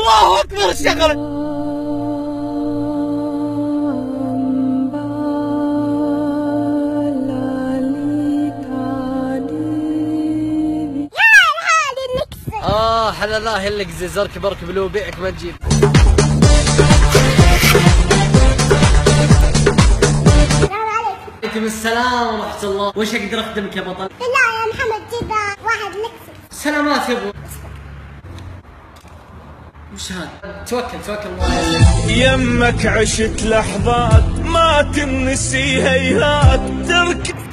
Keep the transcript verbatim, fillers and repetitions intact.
الله اكبر الشغله. اه حلا الله يلك زي زرك بركب لو بيعك ما تجيب. عليكم السلام ورحمة الله، وش اقدر اخدمك يا بطل؟ لا يا محمد جيب واحد لكسس. سلامات يا ابو. وش هذا؟ توكل توكل الله. يمك عشت لحظات ما تنسي هيهات ترك